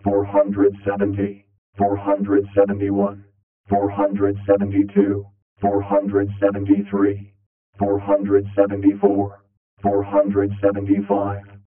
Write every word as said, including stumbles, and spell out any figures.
four hundred seventy, four hundred seventy-one, four hundred seventy-two, four hundred seventy-three, four hundred seventy-four, four hundred seventy-five,